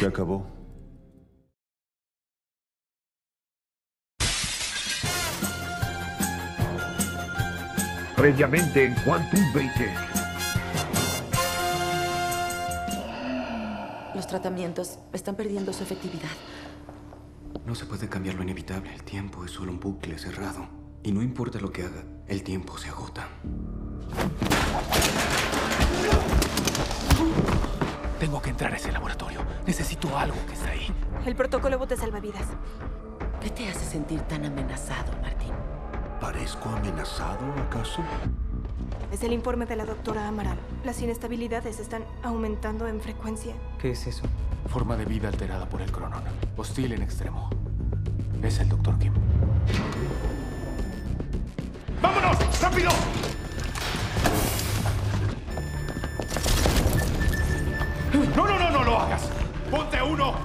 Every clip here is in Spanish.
Se acabó. Previamente en Quantum Breakers. Los tratamientos están perdiendo su efectividad. No se puede cambiar lo inevitable. El tiempo es solo un bucle cerrado. Y no importa lo que haga, el tiempo se agota. Tengo que entrar a ese laboratorio. Necesito algo que está ahí. El protocolo bote salvavidas. ¿Qué te hace sentir tan amenazado, Martín? ¿Parezco amenazado, acaso? Es el informe de la doctora Amaral. Las inestabilidades están aumentando en frecuencia. ¿Qué es eso? Forma de vida alterada por el Cronon. Hostil en extremo. Es el Dr. Kim. ¡Vámonos! ¡Rápido! ¡No lo hagas! ¡Ponte uno!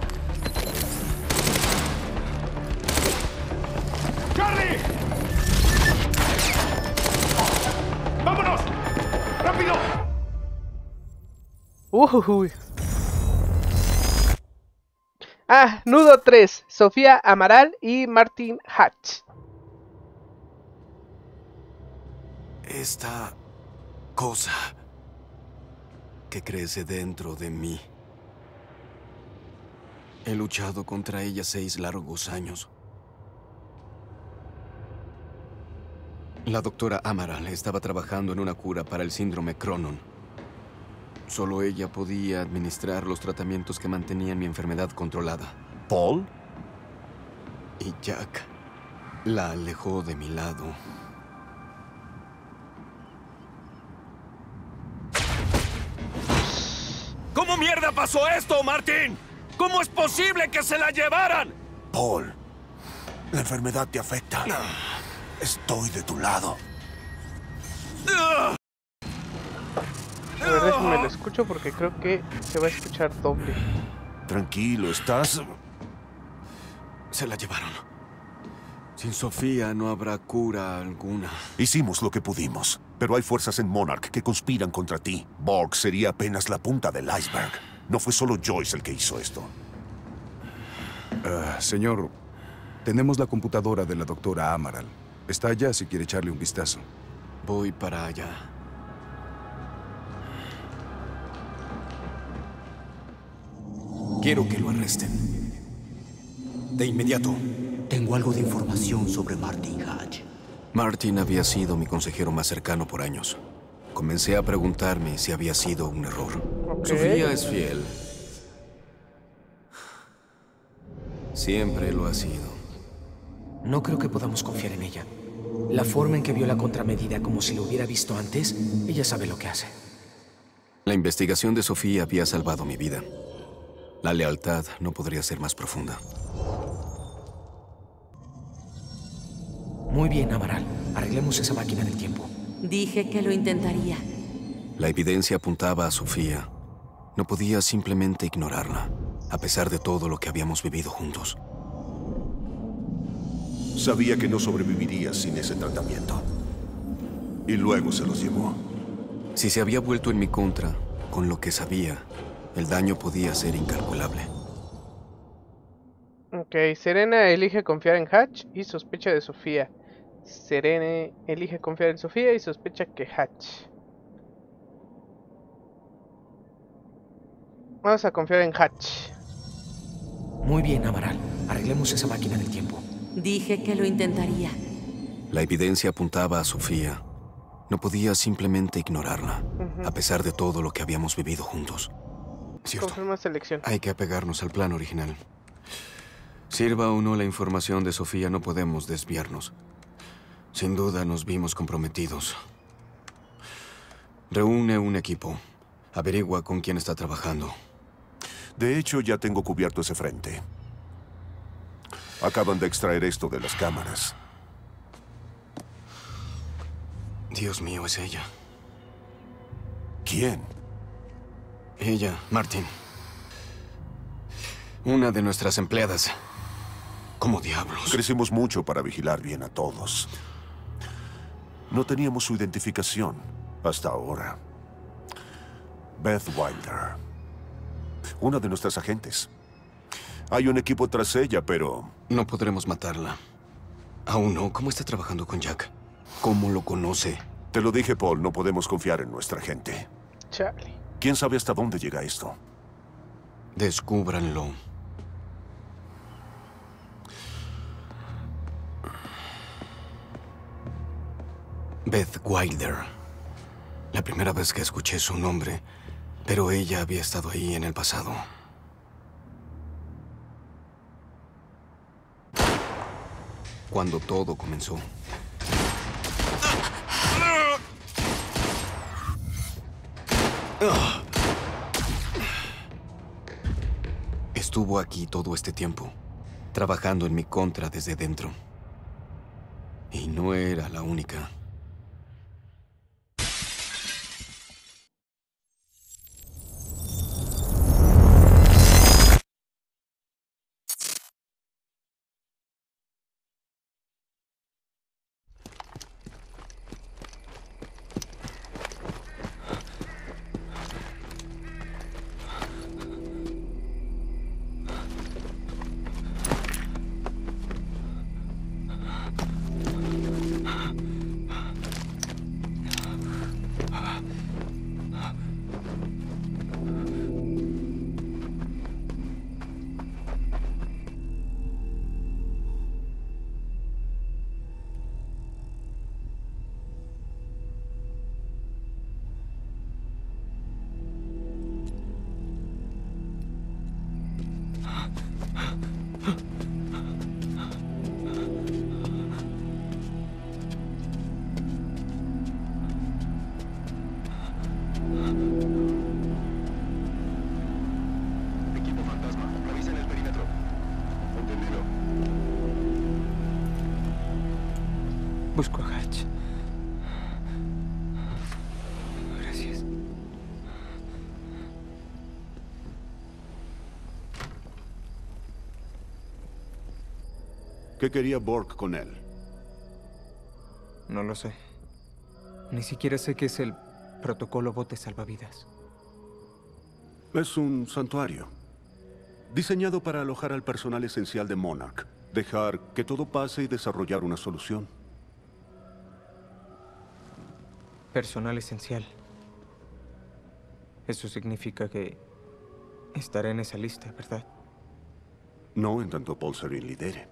¡Charlie! ¡Vámonos! ¡Rápido! Uy. Nudo 3. Sofía Amaral y Martin Hatch. Esta cosa que crece dentro de mí. He luchado contra ella 6 largos años. La doctora Amaral estaba trabajando en una cura para el síndrome Cronon. Solo ella podía administrar los tratamientos que mantenían mi enfermedad controlada. ¿Paul? Y Jack la alejó de mi lado. ¿Cómo mierda pasó esto, Martín? ¿Cómo es posible que se la llevaran? Paul, la enfermedad te afecta. Estoy de tu lado. A ver, déjenme lo escucho porque creo que se va a escuchar doble. Tranquilo, ¿estás? Se la llevaron. Sin Sofía no habrá cura alguna. Hicimos lo que pudimos, pero hay fuerzas en Monarch que conspiran contra ti. Borg sería apenas la punta del iceberg. No fue solo Joyce el que hizo esto. Señor, tenemos la computadora de la doctora Amaral. Está allá si quiere echarle un vistazo. Voy para allá. Quiero que lo arresten. De inmediato. Tengo algo de información sobre Martin Hatch. Martin había sido mi consejero más cercano por años. Comencé a preguntarme si había sido un error. Sofía es fiel. Siempre lo ha sido. No creo que podamos confiar en ella. La forma en que vio la contramedida como si lo hubiera visto antes, ella sabe lo que hace. La investigación de Sofía había salvado mi vida. La lealtad no podría ser más profunda. Muy bien, Amaral. Arreglemos esa máquina del tiempo. Dije que lo intentaría. La evidencia apuntaba a Sofía. No podía simplemente ignorarla, a pesar de todo lo que habíamos vivido juntos. Sabía que no sobrevivirías sin ese tratamiento. Y luego se los llevó. Si se había vuelto en mi contra, con lo que sabía, el daño podía ser incalculable. Ok, Serena elige confiar en Hatch y sospecha de Sofía. Serena elige confiar en Sofía y sospecha que Hatch. Vamos a confiar en Hatch. Muy bien, Amaral. Arreglemos esa máquina del tiempo. Dije que lo intentaría. La evidencia apuntaba a Sofía. No podía simplemente ignorarla, a pesar de todo lo que habíamos vivido juntos. Cierto. Confirma selección. Hay que apegarnos al plan original. Sirva o no la información de Sofía, no podemos desviarnos. Sin duda nos vimos comprometidos. Reúne un equipo. Averigua con quién está trabajando. De hecho, ya tengo cubierto ese frente. Acaban de extraer esto de las cámaras. Dios mío, es ella. ¿Quién? Ella, Martin. Una de nuestras empleadas. ¿Cómo diablos? Crecimos mucho para vigilar bien a todos. No teníamos su identificación hasta ahora. Beth Wilder. Una de nuestras agentes. Hay un equipo tras ella, pero... No podremos matarla. Aún no. ¿Cómo está trabajando con Jack? ¿Cómo lo conoce? Te lo dije, Paul, no podemos confiar en nuestra gente. Charlie. ¿Quién sabe hasta dónde llega esto? Descúbranlo. Beth Wilder. La primera vez que escuché su nombre, pero ella había estado ahí en el pasado. Cuando todo comenzó. Estuvo aquí todo este tiempo, trabajando en mi contra desde dentro. Y no era la única. Equipo fantasma, revisen el perímetro. Entendido. Busco a Hatch. Gracias. ¿Qué quería Borg con él? No lo sé. Ni siquiera sé qué es el protocolo bote salvavidas. Es un santuario. Diseñado para alojar al personal esencial de Monarch. Dejar que todo pase y desarrollar una solución. Personal esencial. Eso significa que estaré en esa lista, ¿verdad? No en tanto Paul Serene lidere.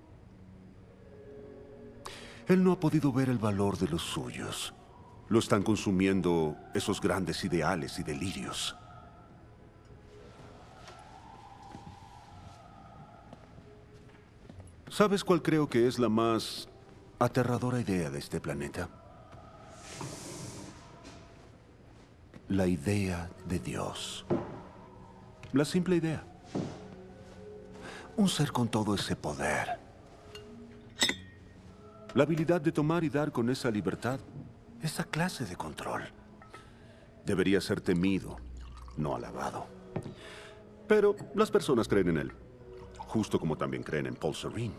Él no ha podido ver el valor de los suyos. Lo están consumiendo esos grandes ideales y delirios. ¿Sabes cuál creo que es la más aterradora idea de este planeta? La idea de Dios. La simple idea. Un ser con todo ese poder. La habilidad de tomar y dar con esa libertad. Esa clase de control. Debería ser temido, no alabado. Pero las personas creen en él. Justo como también creen en Paul Serene.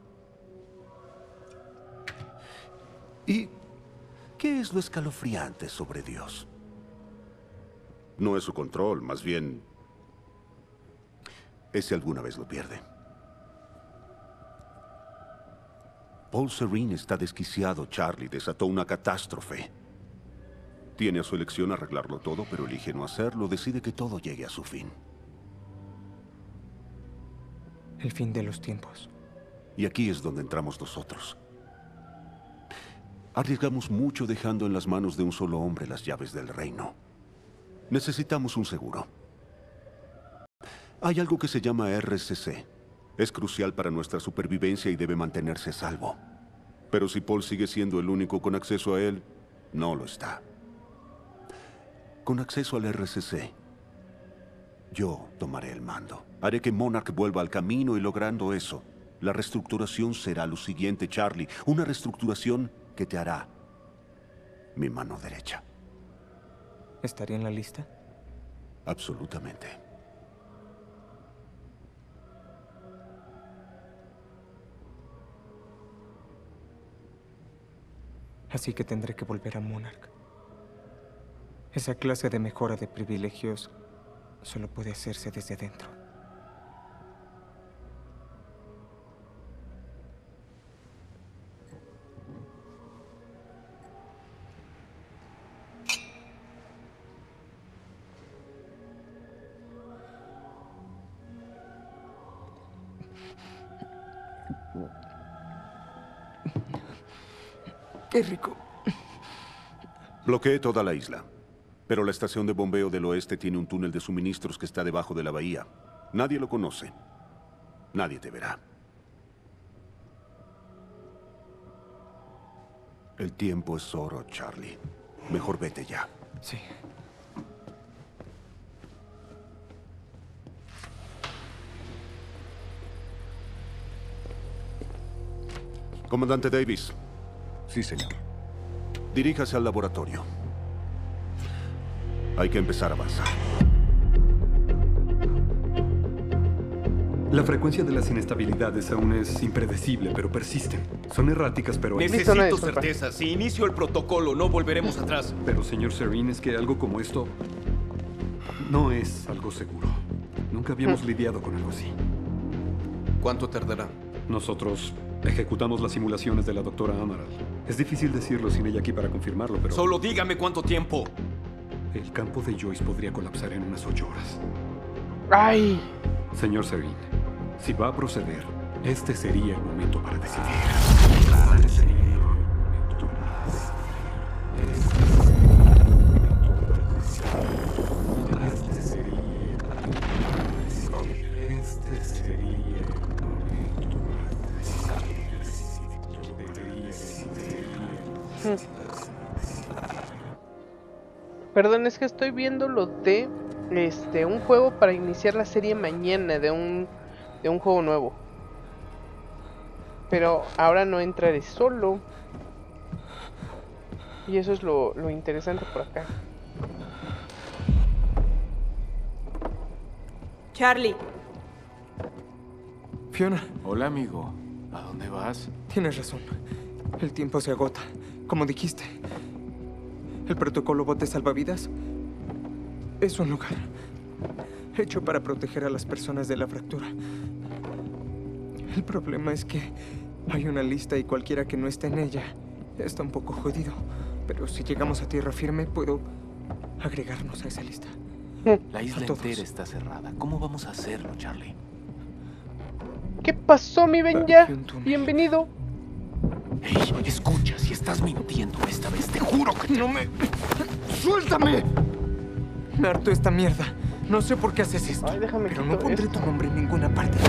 ¿Y qué es lo escalofriante sobre Dios? No es su control, más bien es si alguna vez lo pierde. Paul Serene está desquiciado, Charlie. Desató una catástrofe. Tiene a su elección arreglarlo todo, pero elige no hacerlo. Decide que todo llegue a su fin. El fin de los tiempos. Y aquí es donde entramos nosotros. Arriesgamos mucho dejando en las manos de un solo hombre las llaves del reino. Necesitamos un seguro. Hay algo que se llama RCC. Es crucial para nuestra supervivencia y debe mantenerse a salvo. Pero si Paul sigue siendo el único con acceso a él, no lo está. Con acceso al RCC, yo tomaré el mando. Haré que Monarch vuelva al camino y logrando eso, la reestructuración será lo siguiente, Charlie. Una reestructuración que te hará mi mano derecha. ¿Estaría en la lista? Absolutamente. Así que tendré que volver a Monarch. Esa clase de mejora de privilegios solo puede hacerse desde dentro. Qué rico. Bloqueé toda la isla. Pero la estación de bombeo del oeste tiene un túnel de suministros que está debajo de la bahía. Nadie lo conoce. Nadie te verá. El tiempo es oro, Charlie. Mejor vete ya. Sí. Comandante Davis. Sí, señor. Diríjase al laboratorio. Hay que empezar a avanzar. La frecuencia de las inestabilidades aún es impredecible, pero persisten. Son erráticas, pero... Necesito certeza. Si inicio el protocolo, no volveremos atrás. Pero, señor Serene, es que algo como esto no es algo seguro. Nunca habíamos lidiado con algo así. ¿Cuánto tardará? Nosotros ejecutamos las simulaciones de la doctora Amaral. Es difícil decirlo sin ella aquí para confirmarlo, pero... Solo dígame cuánto tiempo. El campo de Joyce podría colapsar en unas 8 horas. ¡Ay! Señor Serene, si va a proceder, este sería el momento para decidir. Perdón, es que estoy viendo lo de un juego para iniciar la serie mañana de un juego nuevo. Pero ahora no entraré solo. Y eso es lo interesante por acá. Charlie. Fiona. Hola, amigo. ¿A dónde vas? Tienes razón. El tiempo se agota. Como dijiste. El protocolo bote salvavidas es un lugar hecho para proteger a las personas de la fractura. El problema es que hay una lista y cualquiera que no esté en ella está un poco jodido. Pero si llegamos a tierra firme, puedo agregarnos a esa lista. La isla entera está cerrada. ¿Cómo vamos a hacerlo, Charlie? ¿Qué pasó, mi Benja? Bienvenido. Hey, escucha, si estás mintiendo esta vez, te juro que no me... ¡Suéltame! Me harto esta mierda. No sé por qué haces esto. Ay, déjame pero no pondré tu nombre en ninguna parte.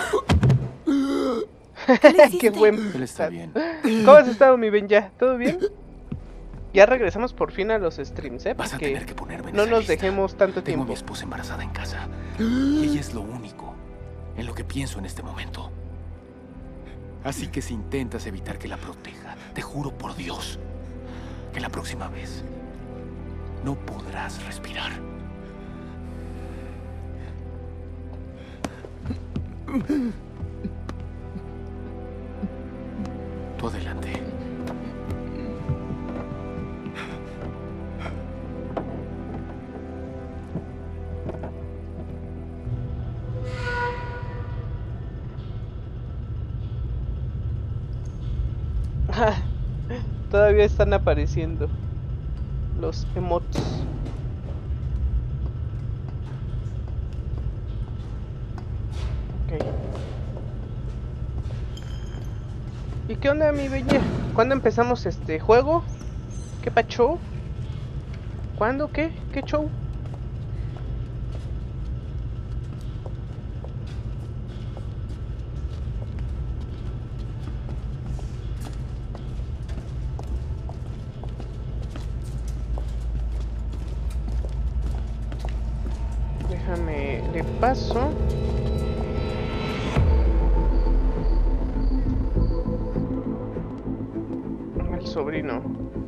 Qué buen. Él está bien. ¿Cómo has estado, mi Benja? ¿Todo bien? Ya regresamos por fin a los streams, ¿eh? Vas a tener que ponerme en no esa nos lista. dejemos tanto Tengo tiempo. a mi esposa embarazada en casa. Y ella es lo único en lo que pienso en este momento. Así que si intentas evitar que la proteja, te juro por Dios que la próxima vez no podrás respirar. Tú adelante. Todavía están apareciendo los emotes. Ok. ¿Y qué onda, mi bella? ¿Cuándo empezamos este juego? ¿Qué pacho? ¿Cuándo? ¿Qué? ¿Qué show? Déjame, le paso. Al sobrino.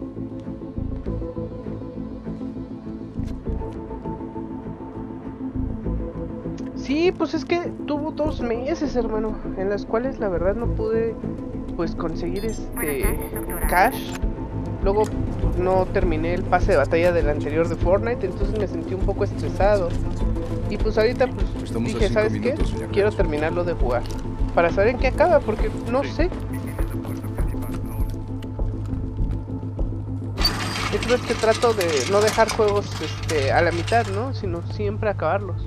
Sí, pues es que tuvo 2 meses, hermano, en las cuales la verdad no pude pues conseguir cash. Luego no terminé el pase de batalla del anterior de Fortnite, entonces me sentí un poco estresado. Y pues ahorita pues dije, ¿sabes qué? Quiero terminarlo de jugar para saber en qué acaba, porque no sé. Esto es que trato de no dejar juegos a la mitad, ¿no? Sino siempre acabarlos.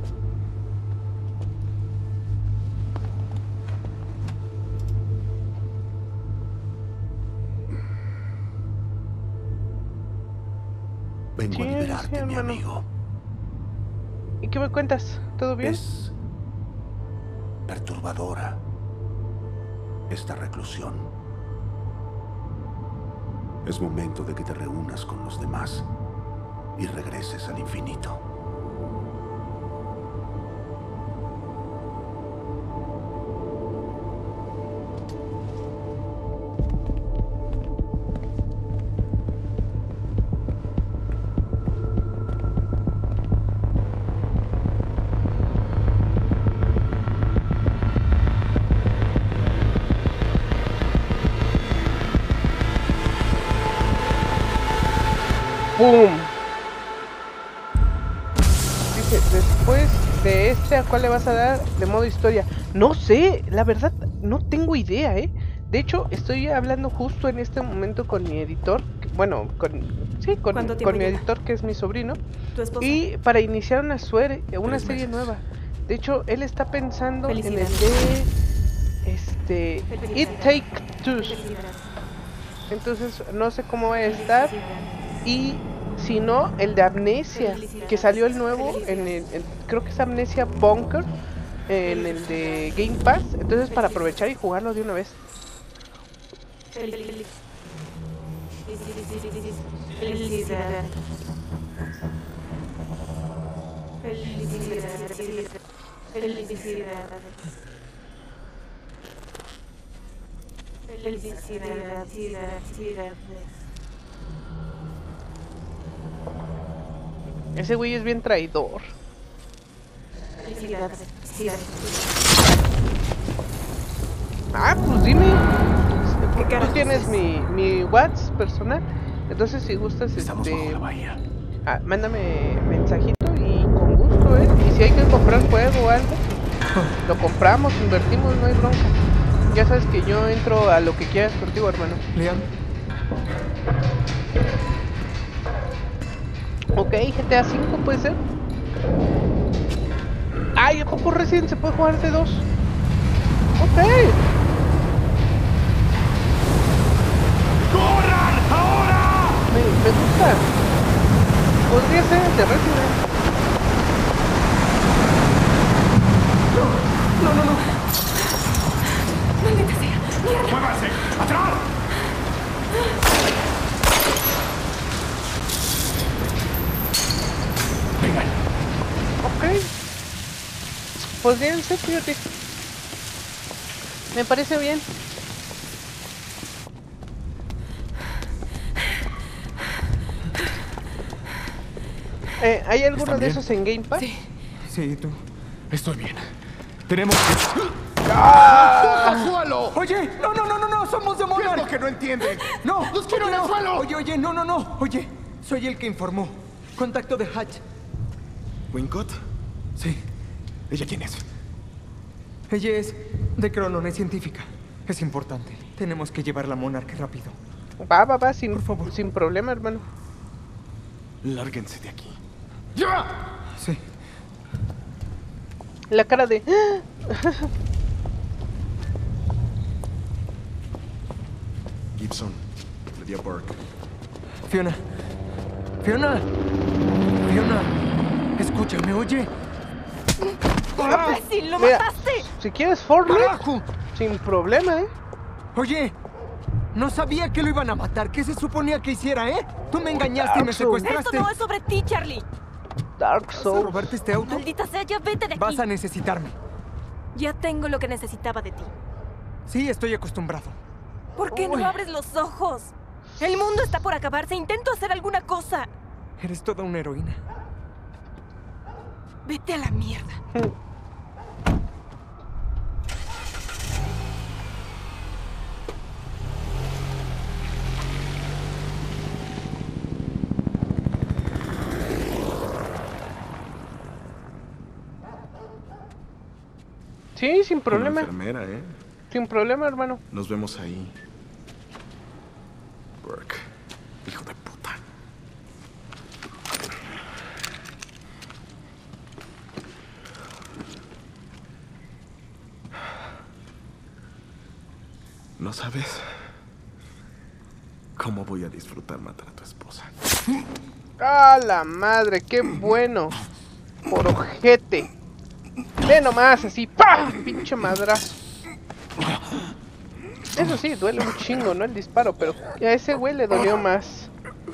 Vengo a liberarte, sí, mi hermano. amigo. ¿Y qué me cuentas? ¿Todo bien? Es perturbadora esta reclusión. Es momento de que te reúnas con los demás y regreses al infinito. ¡Pum! Dice, después de este, ¿a cuál le vas a dar de modo historia? No sé, la verdad, no tengo idea, ¿eh? De hecho, estoy hablando justo en este momento con mi editor, bueno, con mi editor, que es mi sobrino, y para iniciar una serie nueva. De hecho, él está pensando en el de, It Take Two. Entonces, no sé cómo va a estar. Y si no, el de Amnesia, que salió el nuevo, creo que es Amnesia Bunker, en el de Game Pass. Entonces, para aprovechar y jugarlo de una vez. Ese güey es bien traidor. Ah, pues dime. Tú tienes mi WhatsApp personal. Entonces si gustas, mándame mensajito y con gusto, Y si hay que comprar juego o algo, lo compramos, invertimos, no hay bronca. Ya sabes que yo entro a lo que quieras contigo, hermano. Liam. Ok, GTA 5 puede ser. Ay, ¿a poco recién se puede jugar de 2? Ok. ¡Corran! ¡Ahora! Me gusta. Podría ser de Resident. No. ¡Maldita sea! ¡Mierda! ¡Muévanse! ¡Atrás! Vengan. Ok. Podrían ser, fíjate. Me parece bien. ¿Hay alguno de esos en Game Pass? Sí. Sí, tú. Estoy bien. Tenemos que... ¡Al suelo! Oye, no, somos de Monarch. ¿Qué es lo que no entienden? No, ¡Los quiero en el suelo! Oye, no. Oye, soy el que informó. Contacto de Hatch. ¿Wincott? Sí. ¿Ella quién es? Ella es de Cronon, es científica. Es importante. Tenemos que llevarla a Monarch rápido. Va, sin problema, hermano. Lárguense de aquí. ¡Ya! Sí. La cara de... Gibson, Lydia Burke. Fiona, escúchame, oye. ¡Imbécil, lo Mira, mataste! Si quieres Fortnite, sin problema, Oye, no sabía que lo iban a matar. ¿Qué se suponía que hiciera, Tú me engañaste y me secuestraste. Esto no es sobre ti, Charlie. Dark ¿Vas a Souls. robarte este auto? Maldita sea, ya vete de aquí. Vas a necesitarme. Ya tengo lo que necesitaba de ti. Sí, estoy acostumbrado. ¿Por qué no abres los ojos? El mundo está por acabarse. Intento hacer alguna cosa. Eres toda una heroína. Vete a la mierda. Sí, sin problema. Una enfermera, Sin problema, hermano. Nos vemos ahí. Burke, hijo de puta. No sabes cómo voy a disfrutar matar a tu esposa. ¡Ah, la madre! ¡Qué bueno! Por ojete. Ve nomás, así. ¡Pah! Pinche madrazo. Eso sí, duele un chingo, ¿no? El disparo, pero a ese güey le dolió más.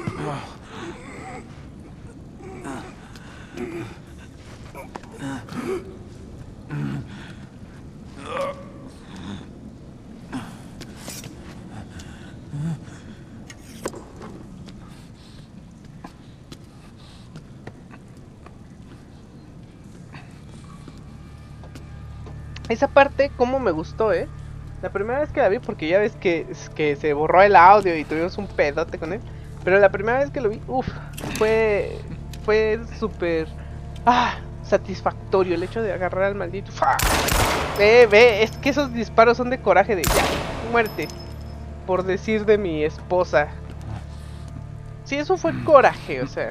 Esa parte, como me gustó, La primera vez que la vi, porque ya ves que se borró el audio y tuvimos un pedote con él. Pero la primera vez que lo vi, fue súper satisfactorio el hecho de agarrar al maldito. Ve, es que esos disparos son de coraje, de ya, muerte. Por decir de mi esposa. Sí, eso fue coraje, o sea.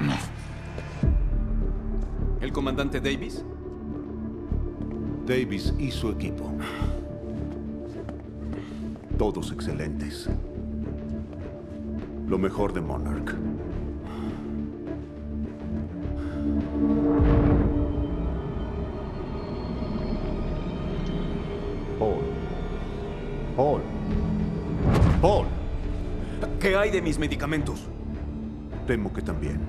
¿El comandante Davis? Davis y su equipo. Todos excelentes. Lo mejor de Monarch. Paul. ¿Qué hay de mis medicamentos? Temo que también.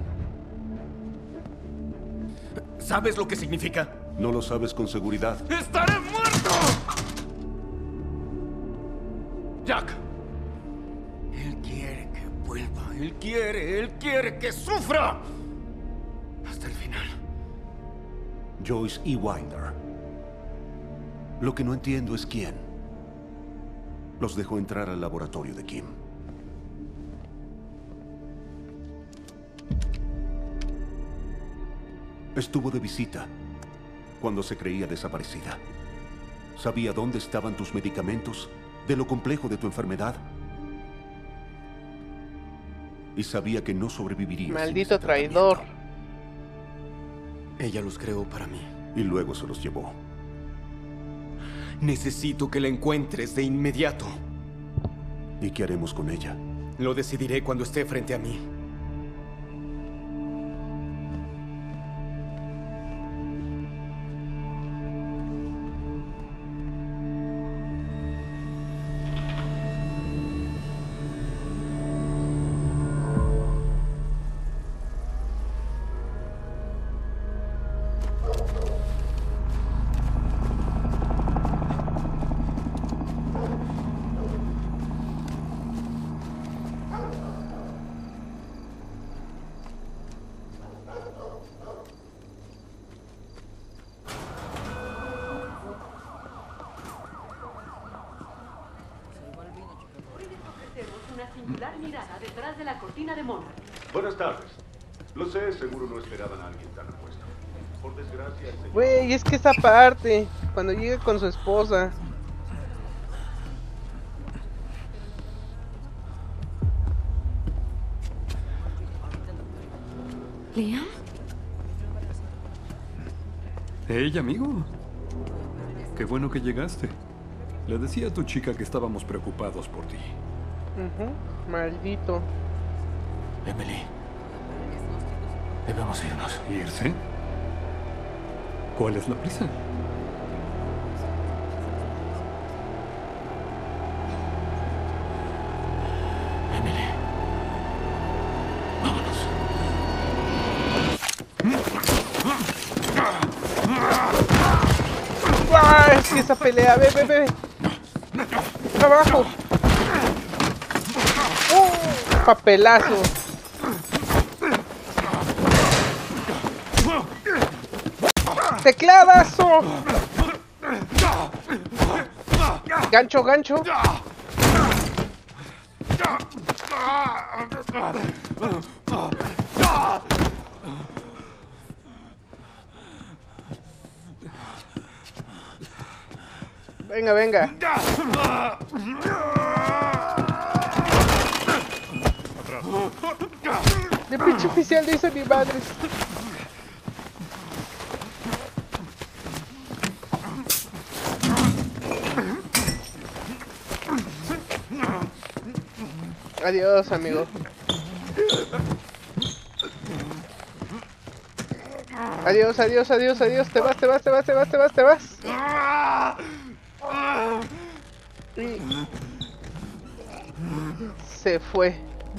¿Sabes lo que significa? No lo sabes con seguridad. ¡Estaré muerto! Jack. Él quiere que vuelva. Él quiere que sufra. Hasta el final. Joyce y Wilder. Lo que no entiendo es quién los dejó entrar al laboratorio de Kim. Estuvo de visita cuando se creía desaparecida. Sabía dónde estaban tus medicamentos, de lo complejo de tu enfermedad. Y sabía que no sobrevivirías. Maldito traidor. Ella los creó para mí. Y luego se los llevó. Necesito que la encuentres de inmediato. ¿Y qué haremos con ella? Lo decidiré cuando esté frente a mí. Mirada detrás de la cortina de Monarch. Buenas tardes. Lo sé, seguro no esperaban a alguien tan apuesto. Por desgracia, el señor... Güey, es que esa parte, cuando llega con su esposa. ¿Liam? Hey, amigo. Qué bueno que llegaste. Le decía a tu chica que estábamos preocupados por ti. Maldito. Emily. Debemos irnos. ¿Irse? ¿Cuál es la prisa? Emily. Vámonos. ¡Ah! Es que esa pelea, ve. Abajo. Papelazo. Tecladazo. Gancho. Venga. El pinche oficial dice mi madre. Adiós, amigo. Adiós, adiós, adiós, adiós. Te vas, te vas, te vas, te vas, te vas, te vas. Y se fue.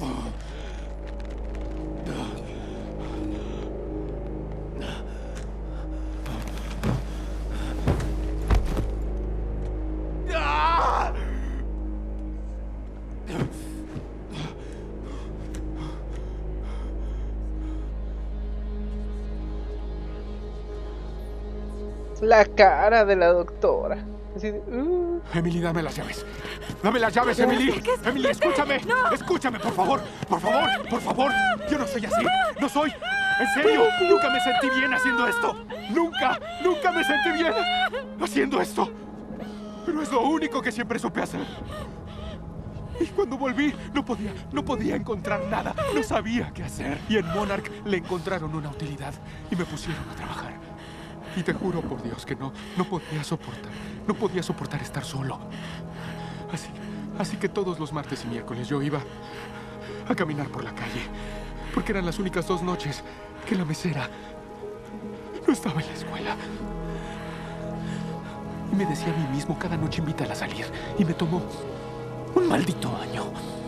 La cara de la doctora. Así de, Emily, dame las llaves. Dame las llaves, Emily. Emily, escúchame. Escúchame, por favor. Por favor, por favor. Yo no soy así. No soy. En serio, nunca me sentí bien haciendo esto. Nunca me sentí bien haciendo esto. Pero es lo único que siempre supe hacer. Y cuando volví, no podía encontrar nada. No sabía qué hacer. Y en Monarch le encontraron una utilidad y me pusieron a trabajar. Y te juro por Dios que no podía soportar estar solo. Así que todos los martes y miércoles yo iba a caminar por la calle, porque eran las únicas 2 noches que la mesera no estaba en la escuela. Y me decía a mí mismo, cada noche invítala a salir. Y me tomó un maldito año.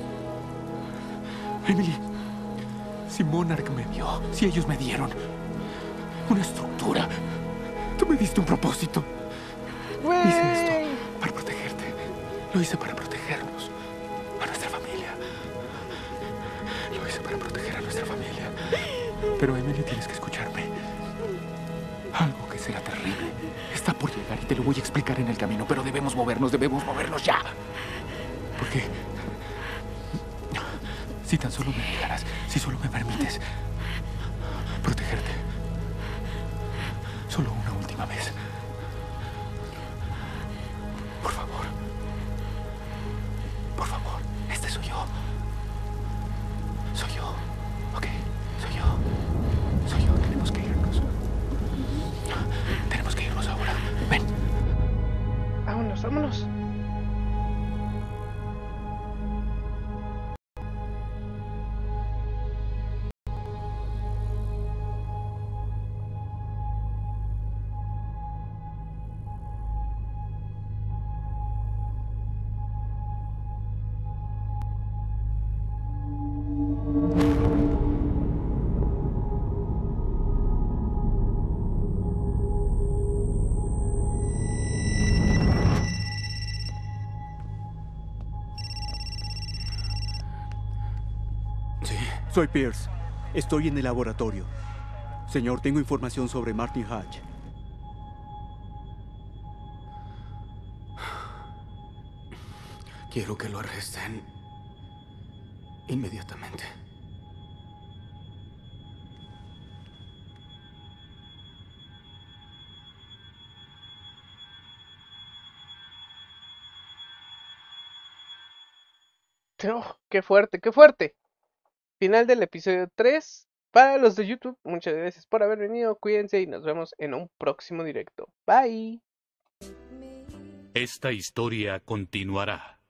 Emily, si Monarch me dio, si ellos me dieron una estructura, tú me diste un propósito. Hice esto para protegerte. Lo hice para protegernos, a nuestra familia. Lo hice para proteger a nuestra familia. Pero Emily, tienes que escucharme. Algo que será terrible está por llegar y te lo voy a explicar en el camino. Pero debemos movernos ya. Porque si tan solo me dejaras, si solo me permites protegerte, solo una última vez. Por favor. Por favor. Este soy yo. Soy yo. ¿Ok? Soy yo. Soy yo. Tenemos que irnos. Tenemos que irnos ahora. Ven. Vámonos, vámonos. Soy Pierce. Estoy en el laboratorio. Señor, tengo información sobre Martin Hatch. Quiero que lo arresten inmediatamente. Oh, qué fuerte, qué fuerte. Final del episodio 3. Para los de YouTube, muchas gracias por haber venido. Cuídense y nos vemos en un próximo directo. Bye. Esta historia continuará.